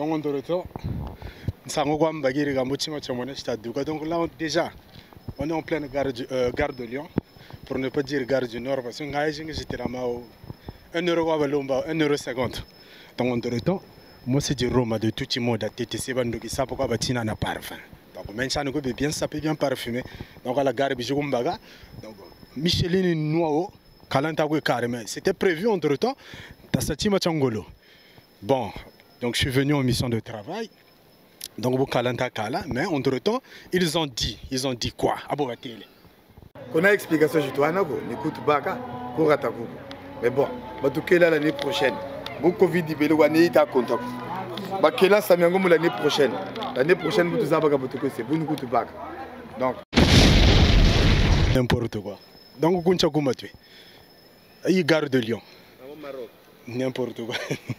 Donc on retourne. Donc là déjà, on est en pleine gare de Lyon, pour ne pas dire gare du Nord, parce que j'étais là 1,50 €. Donc on retourne. Moi c'est du Roma de tout le monde à TTC, qui ça pourquoi bâtir un parfum. Donc maintenant on peut bien saper bien parfumé. Donc à la gare Bijugumbaga, donc Micheline Noao, Kalantagwe carrément. C'était prévu entre temps dans Satima Changolo. Bon, donc je suis venu en mission de travail. Donc vous Kalanta Kala, mais entre temps ils ont dit quoi? Abobatele. On a explication je toi nako, n'écoute baka, korataku. Mais bon, batukela l'année prochaine. Bon Covid ibele wane ita contact. Bakela samiango l'année prochaine. L'année prochaine vous tous abaka batuko c'est vous n'écoute baka. Donc n'importe quoi. Donc kuncha kumatwe. Ay gare de Lyon. Maroc. N'importe quoi.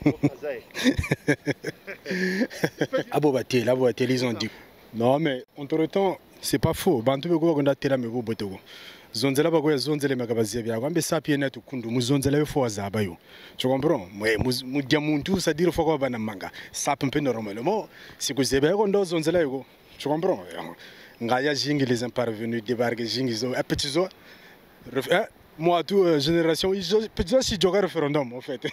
Abobatele, ils ont dit. Non mais entre temps c'est pas faux. Bantu bego gonda tela mebo botogo. Zonzela bagoya zonzele makabazi bya kwambe sapi na tukundu muzonzela yo fo azaba yo. Tu comprends? Moi mudia muntu ça dire fo ko bana manga. Sapi mpe normalement si ku zebe ko ndo zonzela yo. Tu comprends? Ngaya jingi les intervenus débarquer jingi zo petit zo. Moi tout génération petit si joga référendum en fait.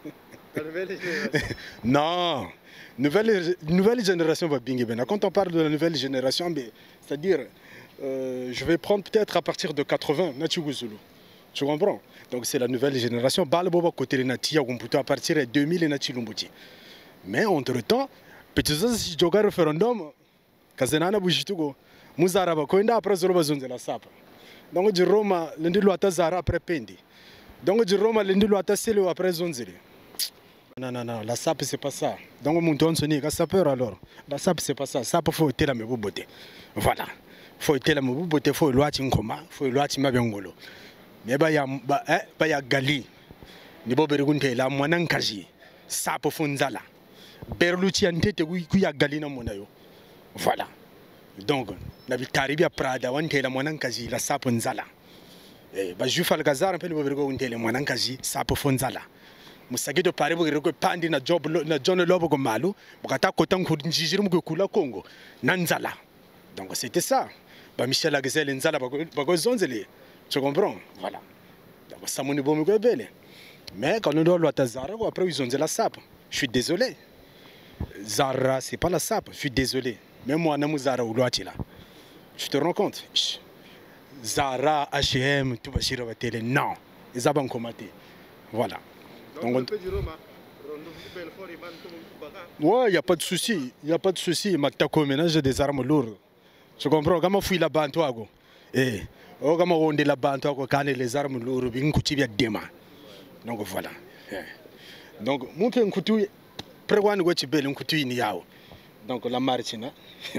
Non. Nouvelle génération va bien. Quand on parle de la nouvelle génération, c'est-à-dire, je vais prendre peut-être à partir de 80, tu comprends? Donc c'est la nouvelle génération. À partir de 2000, mais entre-temps, petit joga référendum, Kazenana Bujitugo, Muzaraba, Koinda après Zorobazon de la Sapa. Donc du Roma, l'un l'autre Zara après Pendi. Donc du Roma, l'un l'autre Selo après Zonzeli. Non, la SAP c'est pas ça. Donc mon ton sonné, la sapeur alors. La SAP c'est pas ça. SAP faut être la même beauté. Voilà. Faut être la même beauté, faut le watching comment, faut le watching ma biangolo. Mais ya gali. Ni bo bergunte la mwanankaji. SAP fonzala. Berluci antete ku ya gali na monayo. Voilà. Donc na bitaribi ya Prada wante la mwanankaji la SAP nzala. Ba jufa le gazar un peu le bergunte la mwanankaji SAP fonzala. Musagi de Paris vous pandi na job na John Lobo ko malu bukata kota nkunjijiri mu kula Congo nanzala. Donc c'était ça. Ba Michel Agzel nzala bako zonzeli. Tu comprends? Voilà. Donc ça moni bomu ko bele. Mais quand on doit l'autre Zara après ils ont dit la SAP. Je suis désolé. Zara c'est pas la SAP, je suis désolé. Même moi na Zara ou l'autre là. Tu te rends compte? Zara, H&M, tout va chirer à télé. Non. Ils ont combattu. Voilà. Donc, ouais, il n'y a pas de souci. Il n'y a pas de souci. Matako ménage des armes lourdes. Tu comprends? Comment fouille la bande toi? Comment on dit la bande toi quand les armes lourdes, bien coutu bien demain. Donc voilà. Donc, mon père coutu, prévoit nous que bel un coutu ignao. Donc la marche, na.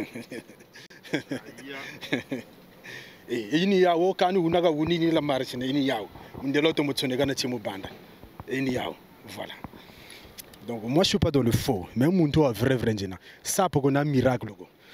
Et ignao quand nous n'avons ni la marche, ignao. On de l'autre motion de gana timu banda. Voilà. Donc moi je suis pas dans le faux, mais mon tour vrai ça pour qu'on a un miracle.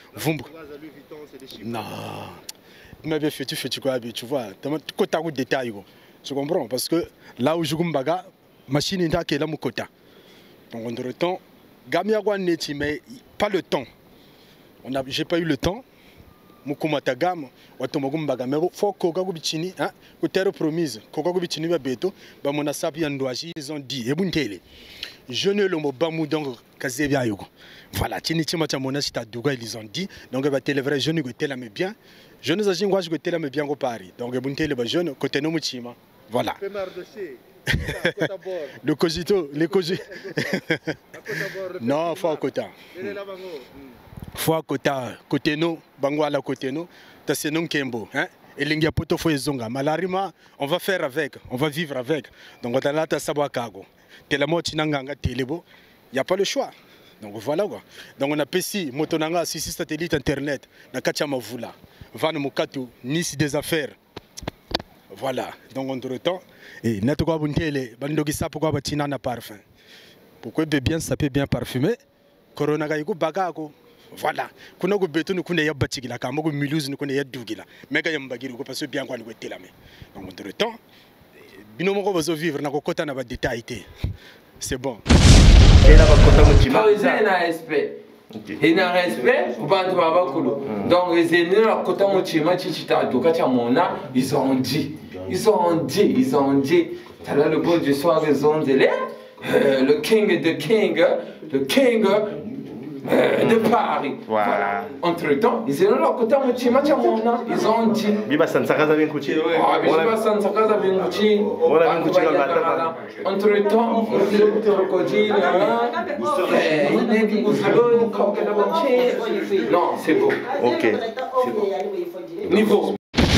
Non. Mais bien fait tu quoi tu vois, tu as un détail. Tu comprends parce que là où je gumbaga machine est là mon quota. Donc on dirait temps gamia neti mais pas le temps. J'ai pas eu le temps. Mukumata gam watomagumbaga mais faut koga kubichini hein ko terre promise koga kubichini ba beto ba mona sapi andwaji ils ont dit ebuntele jeune le mo bamu donc kazebia yugo voilà chini chima cha mona sita duga ils ont dit donc ba tele vrai jeune ko tela mais bien jeune za jingwa ko tela mais bien ko Paris donc ebuntele ba jeune côté no muchima voilà le cogito les cogito non faut quota fois côté nous bangwala côté nous ta c'est non kembo hein et lingia poto fo ezonga malarima on va faire avec on va vivre avec donc on a là ta sabwa kago tellement tinanganga telebo il y a pas le choix donc voilà quoi donc on a pesi motonanga 6 satellite internet na kacha mavula van mukatu nice des affaires voilà donc entre temps et natoko buntele bandoki sapo kwa batina na parfum pourquoi bien ça peut bien parfumer corona ga yiku bagako. Voilà. Kuna go beto kuna ya batigila kama go muluse kuna ya dugila. Mega yambagiri ko parce bien kwa ni ko telame. Donc entre temps binomo ko bazo vivre na ko kota na ba détail. C'est bon. Et là, il a respect. Il y a respect, donc ils ont dit. T'as le beau du soir, ils ont dit, le king de Paris. Voilà. Entre-temps, ils ont dit. Entre-temps, non, c'est beau. Ok. Niveau.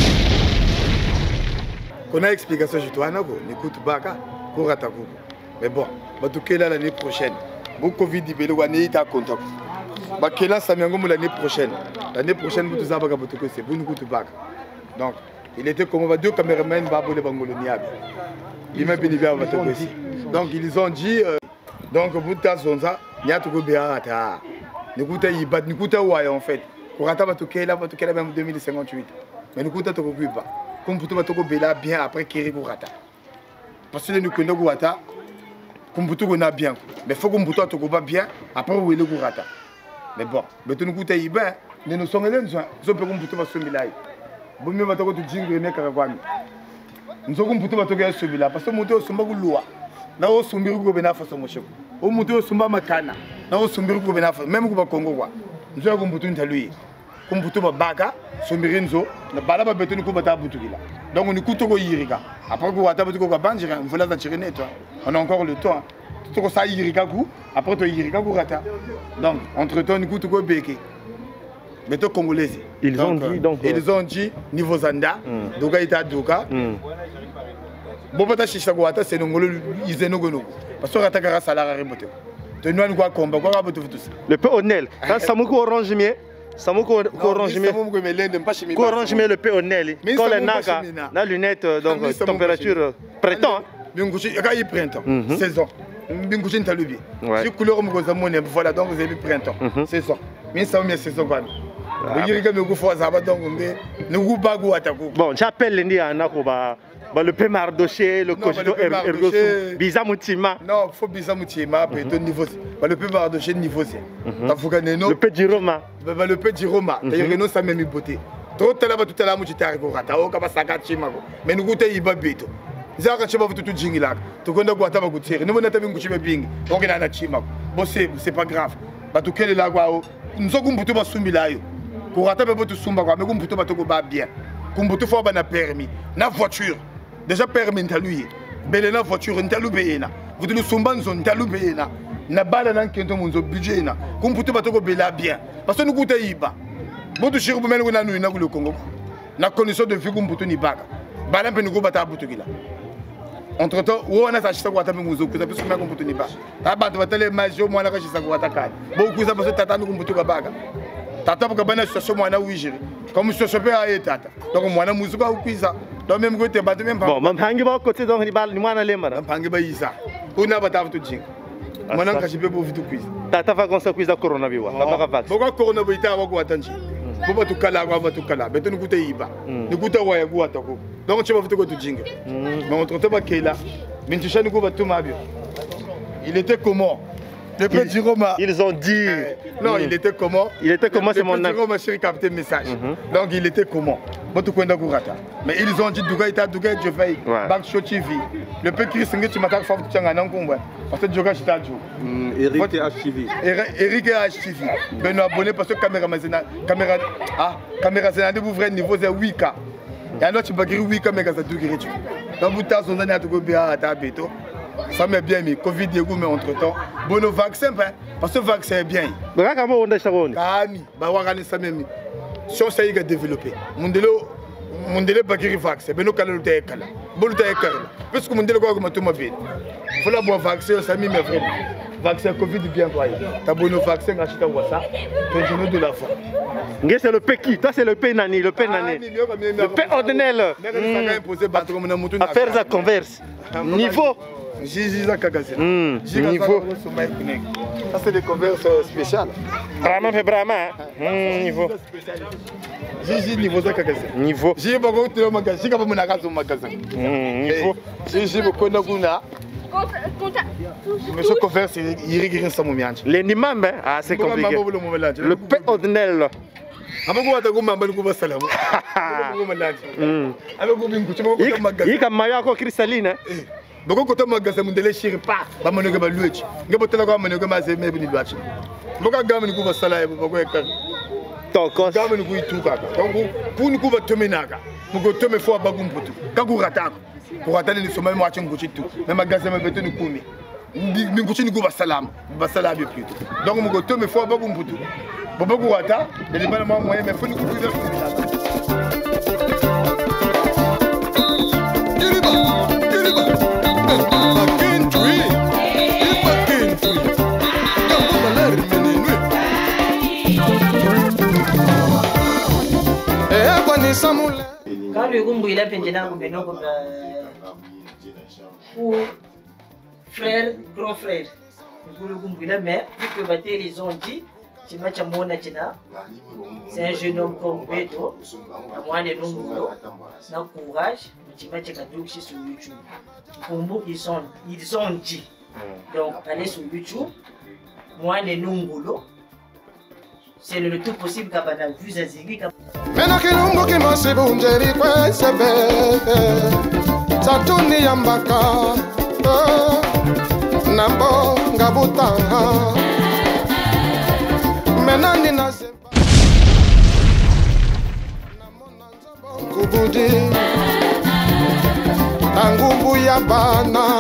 On a explication je dois n'écoute baka kurata kuku. Mais bon, batukela l'année prochaine. Bon Covid ibele wane ita contact. Bakela samiango l'année prochaine. L'année prochaine vous tous abaka batuke c'est bon n'écoute baka. Donc, il était comme deux caméramans babole bangoloniabe. Il m'a béni bien batuke aussi. Donc ils ont dit donc buta zonza nyatuko beata. N'écoute ibat n'écoute ouais en fait. Kurata batukela même 2058. Mais n'écoute to kuba. Comme pour tout bela bien après Kiri Rata. Parce que nous connaissons Rata, comme pour tout on a bien. Mais il faut qu'on pour tout bien après où est le Rata. Mais bon, mais tout nous coûte bien. Nous sommes là, nous sommes comme pour tout va se milaï. Bon mieux va tout dire que nous caragouani. Nous sommes comme pour tout va se milaï parce que nous sommes pas loi. Là où sommes nous go benafa sommes chez vous. Au nous sommes makana. Là où sommes nous go benafa même au Congo quoi. Nous sommes comme pour tout lui. Comme pour tout baga. Somirinzo, na bala ba beto ni ko bata butugila. Donc on écoute ko yirika. Après ko wata ko banjira, on voulait attirer net. On a encore le temps. Tout ko ça yirika ku, après to yirika ku rata. Donc entre-temps on écoute ko beke. Beto congolais. Ils ont dit niveau zanda, doga ita doga. Bobata shisha ko wata c'est ngolo izeno gono. Parce que rata kara salaire rebote. De nous quoi combat quoi boto tous. Le peu honnête, quand Samouko orange mieux. Samouko orange mieux le peu honnête. Quand les naga, la lunette donc température printemps. Il printemps, saison. Binguchi ntalubi. Si couleur mo zamone voilà donc vous avez printemps, saison. Mais ça me saison quoi. Bon, j'appelle les Niana le P Mardoché, le Cochito Ergosum, Bizamoutima. Non, il faut Bizamoutima, au niveau. Le P Mardoché, niveau. Le P Giroma. Le P Giroma, d'ailleurs, nous sommes même beauté. Trop de temps, tout à l'heure, tu arrives au Rata, au Kabasaka Chimago. Mais nous goûtons Ibabeto. Zaka Chimago, tout Jingilak. Tu connais quoi, tu vas goûter. Nous, on a vu que Bing, on a un Chimago. Bon, c'est pas grave. Tu connais la Guao. Nous sommes pour tout le monde. Pour rattraper tout sumba quoi mais comme pour tout ba bien comme pour tout faut ba na permis na voiture déjà permis ntaluye bele na voiture ntalube na vous le sumba nzo ntalube na bala na kento munzo budget na comme pour tout ba to bela bien parce que nous goûter iba botu chiru mena na nu na ku le Congo na condition de vie comme pour tout ni baka bala pe nous go bata butukila entre temps où on a sa chisa kwa tape munzo kuza parce que comme pour tout ni ba aba to batale majo mwana ka chisa kwa takani beaucoup ça parce que tata nous comme pour tout baka tata pour que situation mwana wigiri comme je suis à tata donc mwana muzuka ukwiza donc même côté ba même pas bon mampangi ba côté donc ni bal ni mwana lemara mampangi ba isa una bata tu jinga mwana kashipe bo vitu kwiza tata va konsa kwiza corona biwa baba vax boko corona bo ita wako watanji boba tukala kwa batukala beto nikute iba nikute waya kwa tako donc tu vas vitu ko tu jinga mais entre temps ba kela mintusha niko batuma bio il était comment le petit Roma. Ils ont dit. Non, il était comment? Il était comment, c'est mon nom. Le petit Roma, chéri, capté le message. Donc, il était comment? Mais ils ont dit Douga, je fais. Bak Show TV. Le petit Christ, tu m'as fait faire tout un an. Parce que Douga, je t'ai dit. Eric HTV. Eric HTV. Ben, nous abonnés parce que caméra Zénade, vous ouvrez le niveau de 8K. Et alors, tu vas guérir 8K, mais ça doit guérir. Donc, vous t'as son année à tout bien à Béto. Ça m'a bien mis, Covid mais entre temps, bon le vaccin, parce que le vaccin est bien. Mais comment on a ça? Si on s'est développé, mon délai bagiri vaccin, ben nous calons le kala, bon le kala, parce que mon délai quoi comme tout ma vie. Faut la boire vaccin, ça m'y met vraiment. Vaccin Covid bien quoi. T'as bon le vaccin acheté au WhatsApp, continue de la fois. C'est le P qui, toi c'est le P nani, le P nani. Le P ordinaire. Affaires à converse. Niveau. Niveau. Ça c'est des converses spéciales. Brahma fait Brahma. Niveau. Niveau ça niveau. J'ai beaucoup de magasin. J'ai pas mon magasin. Niveau. J'ai beaucoup de Monsieur Cover, c'est Irigirin Samoumianch. Les nimam, ah, c'est compliqué. Le paix ordinaire. Il y a Mayako cristalline. Boko kota magasin mundele shiri pa ba manoga ba luechi ngabo tela ko manoga ma ze mebi ni luachi boka gamani ku ba sala boko ekar toko gamani ku ituka donc pour ku ba tomenaka mugo tome fo ba gumputu ka ku ratako pour atali ni soma mo achin guchi tu na magasin ma beto ni kumi ni guchi ni ku ba salam bi plutôt donc mugo tome fo ba gumputu bobo ku rata de li bana mo moyen mais fo ni ku ku Quand le Gumbu il a peint pour frère, grand frère, pour le Gumbu il a mère, vu que ils ont dit, c'est un jeune homme comme Beto, à moins de nombreux, n'a courage, sur YouTube. Gumbu ils ont dit, donc allez sur YouTube, moins de nombreux. C'est le tout possible qu'à la vue à Ziggy. Maintenant que l'on qui m'a se bouger, quoi, c'est bête. Ça tourne yambaka, Nabo, Gabuta. Maintenant, il n'a pas. Kubudi, Tangubu Yabana.